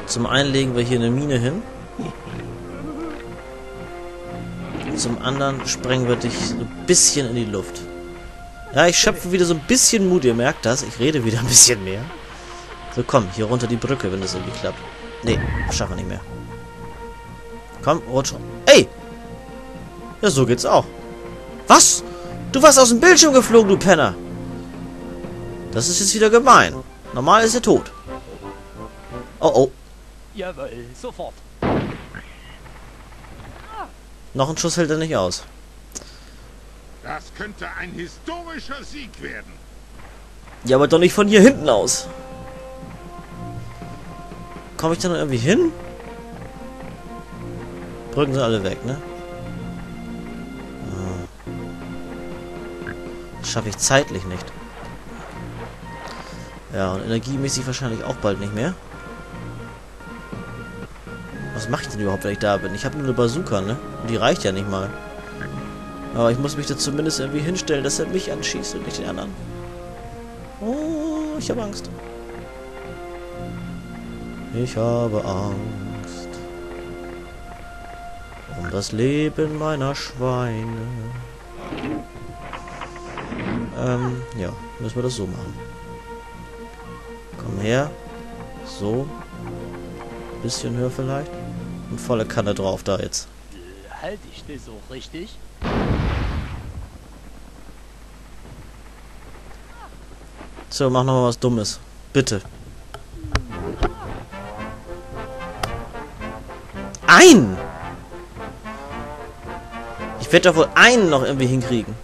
Zum einen legen wir hier eine Mine hin. Zum anderen sprengen wir dich so ein bisschen in die Luft. Ja, ich schöpfe wieder so ein bisschen Mut, ihr merkt das. Ich rede wieder ein bisschen mehr. So, komm, hier runter die Brücke, wenn das irgendwie klappt. Nee, das schaffen wir nicht mehr. Komm, rutsch. Ey! Ja, so geht's auch. Was? Du warst aus dem Bildschirm geflogen, du Penner! Das ist jetzt wieder gemein. Normal ist er tot. Oh, oh. Jawohl, sofort. Noch ein Schuss hält er nicht aus. Das könnte ein historischer Sieg werden. Ja, aber doch nicht von hier hinten aus. Komme ich da noch irgendwie hin? Brücken sind alle weg, ne? Das schaffe ich zeitlich nicht. Ja, und energiemäßig wahrscheinlich auch bald nicht mehr. Was mache ich denn überhaupt, wenn ich da bin? Ich habe nur eine Bazooka, ne? Und die reicht ja nicht mal. Aber ich muss mich da zumindest irgendwie hinstellen, dass er mich anschießt und nicht den anderen. Oh, ich habe Angst. Ich habe Angst. Um das Leben meiner Schweine. Ja, müssen wir das so machen. Komm her. So. Bisschen höher vielleicht. Und volle Kanne drauf da jetzt. Halte ich das so richtig? So, mach noch mal was Dummes. Bitte. Ein! Ich werde doch wohl einen noch irgendwie hinkriegen.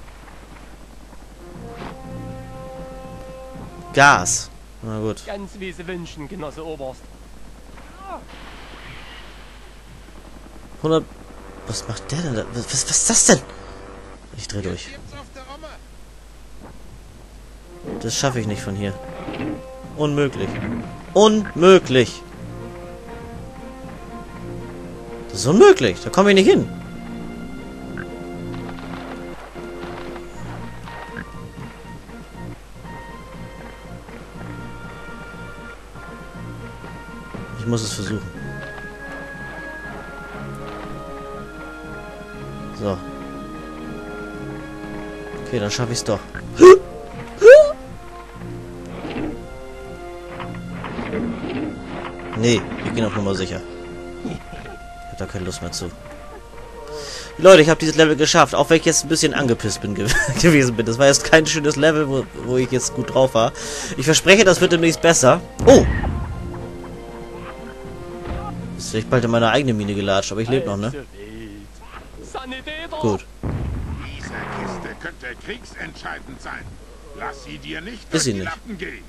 Gas. Na gut. Ganz wie Sie wünschen, Genosse Oberst. 100... Was macht der denn da? Was ist das denn? Ich dreh durch. Das schaffe ich nicht von hier. Unmöglich. Unmöglich. Das ist unmöglich. Da komme ich nicht hin. Ich muss es versuchen. So. Okay, dann schaffe ich es doch. Nee, wir gehen auf Nummer sicher. Ich hab da keine Lust mehr zu. Leute, ich habe dieses Level geschafft, auch wenn ich jetzt ein bisschen angepisst bin gewesen bin. Das war jetzt kein schönes Level, wo ich jetzt gut drauf war. Ich verspreche, das wird demnächst besser. Oh! Jetzt bin ich bald in meine eigene Mine gelatscht, aber ich lebe noch, ne? Gut. Diese Kiste könnte kriegsentscheidend sein. Lass sie dir nicht Ist durch sie die nicht. Lappen gehen.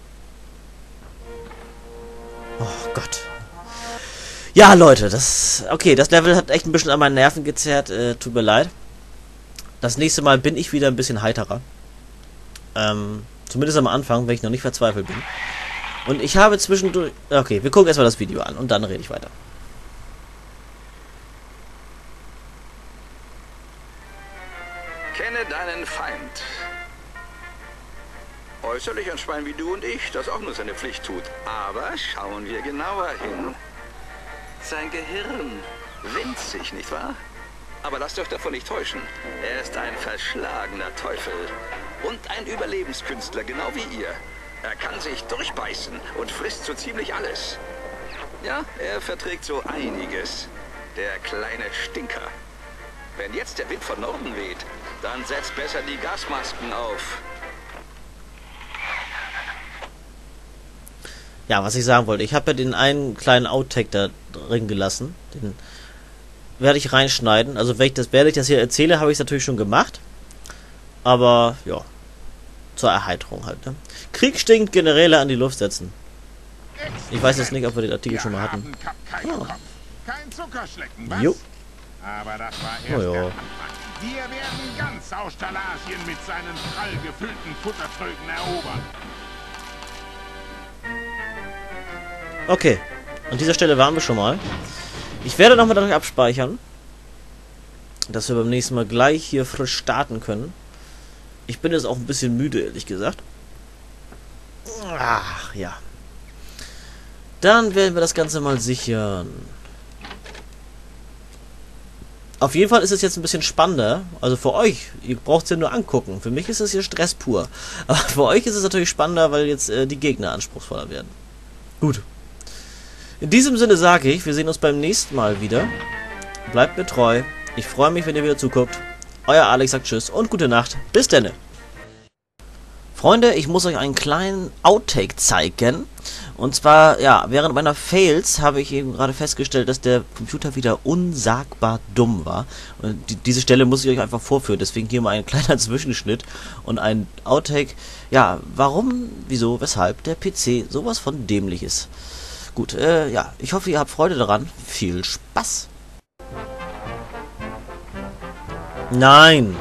Oh Gott. Ja, Leute, das Level hat echt ein bisschen an meinen Nerven gezerrt. Tut mir leid. Das nächste Mal bin ich wieder ein bisschen heiterer. Zumindest am Anfang, wenn ich noch nicht verzweifelt bin. Und ich habe zwischendurch... Okay, wir gucken erstmal das Video an und dann rede ich weiter. Kenne deinen Feind. Äußerlich ein Schwein wie du und ich, das auch nur seine Pflicht tut. Aber schauen wir genauer hin. Sein Gehirn. Winzig, nicht wahr? Aber lasst euch davon nicht täuschen. Er ist ein verschlagener Teufel. Und ein Überlebenskünstler, genau wie ihr. Er kann sich durchbeißen und frisst so ziemlich alles. Ja, er verträgt so einiges. Der kleine Stinker. Wenn jetzt der Wind von Norden weht, dann setzt besser die Gasmasken auf. Ja, was ich sagen wollte. Ich habe ja den einen kleinen Outtake da drin gelassen. Den werde ich reinschneiden. Also wenn ich das hier erzähle, habe ich es natürlich schon gemacht. Aber, ja. Zur Erheiterung halt, ne? Krieg stinkt, Generäle an die Luft setzen. Ich weiß jetzt nicht, ob wir den Artikel schon mal hatten. Oh. Kein Zuckerschlecken, was? Jo. Aber das war erst Oh ja. der Anfang. Wir werden ganz Australasien mit seinen prall gefüllten Futtertrögen erobern. Okay. An dieser Stelle waren wir schon mal. Ich werde nochmal dadurch abspeichern, dass wir beim nächsten Mal gleich hier frisch starten können. Ich bin jetzt auch ein bisschen müde, ehrlich gesagt. Ach, ja. Dann werden wir das Ganze mal sichern. Auf jeden Fall ist es jetzt ein bisschen spannender. Also für euch, ihr braucht es ja nur angucken. Für mich ist es hier Stress pur. Aber für euch ist es natürlich spannender, weil jetzt die Gegner anspruchsvoller werden. Gut. In diesem Sinne sage ich, wir sehen uns beim nächsten Mal wieder. Bleibt mir treu. Ich freue mich, wenn ihr wieder zuguckt. Euer Alex sagt Tschüss und gute Nacht. Bis denne. Freunde, ich muss euch einen kleinen Outtake zeigen. Und zwar, ja, während meiner Fails habe ich eben gerade festgestellt, dass der Computer wieder unsagbar dumm war. Und diese Stelle muss ich euch einfach vorführen. Deswegen hier mal ein kleiner Zwischenschnitt und ein Outtake. Ja, warum, wieso, weshalb der PC sowas von dämlich ist. Gut, ja, ich hoffe, ihr habt Freude daran. Viel Spaß! Nein!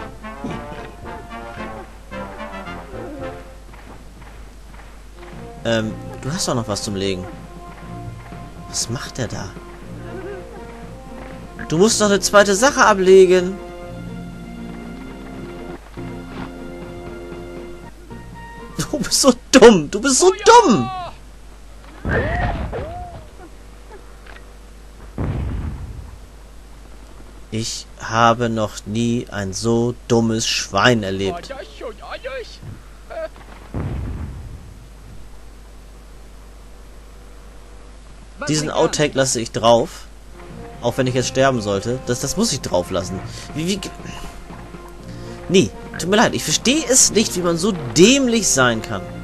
Du hast doch noch was zum Legen. Was macht der da? Du musst doch eine zweite Sache ablegen. Du bist so dumm. Du bist so dumm. Ich habe noch nie ein so dummes Schwein erlebt. Diesen Outtake lasse ich drauf. Auch wenn ich jetzt sterben sollte. Das muss ich drauf lassen. Nee, tut mir leid. Ich verstehe es nicht, wie man so dämlich sein kann.